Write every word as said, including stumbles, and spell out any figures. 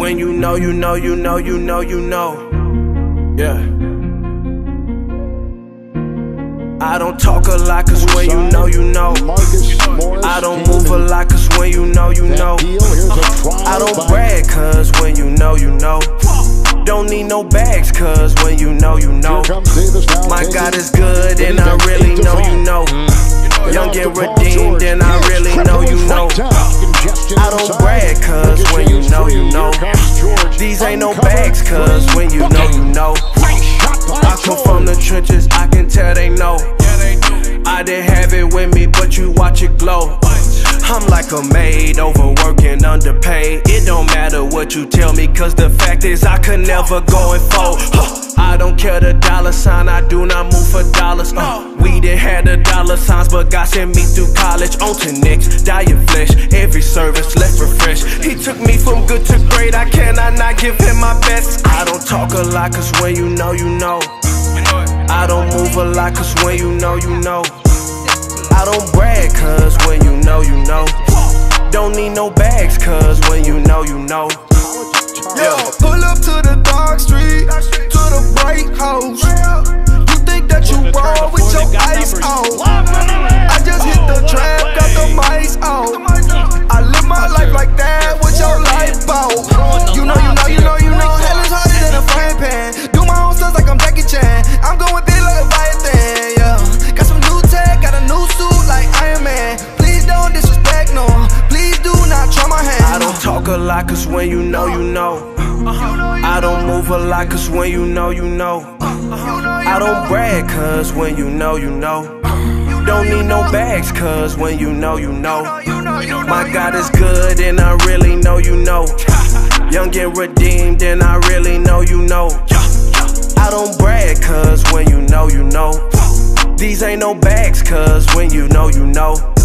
when you know, you know, you know, you know, you know. Yeah. I don't talk a lot, cause when you know, you know. I don't move a lot, cause when you know, you know. I don't brag, cause when you know, you know. Don't need no bags, cause when you know, you know. My God is good, and I really know, you know. Young and redeemed, and I really know, you know. I don't brag, cause when you know, you know. These ain't no bags, cause when you know, you know. I come from the trenches, I can tell they know. I didn't have it with me, but you watch it glow. I'm like a maid, overworking, underpaid. It don't matter what you tell me, cause the fact is I could never go and fold. I don't care the dollar sign, I do not move for dollars. uh, We done had the dollar signs, but God sent me through college. On to next, dying flesh, every service left refreshed. He took me from good to great, I cannot not give him my best. I don't talk a lot, cause when you know, you know. I don't move a lot, cause when you know, you know. I don't brag, cause when you know, you know. Don't need no bags, cause when you know, you know. Yo, pull up to the dark street, to the bright house. You think that you roll with your ice on? I just hit the trap, got the mics on. I live my life like that, with your life out. You know, you know, you know, you know. Hell is harder than a frying pan. Do my own stunts like I'm Jackie Chan. I'm going big like a Leviathan, yeah. Got some new tech, got a new suit like Iron Man. Please don't disrespect, no. Please do not try my hand. I don't talk a lot, cause when you know, you know. I don't move a lot, cause when you know, you know. I don't brag, cause when you know, you know. Don't need no bags, cause when you know, you know. My God is good, and I really know, you know. Young and redeemed, and I really know, you know. I don't brag, cause when you know, you know. These ain't no bags, cause when you know, you know.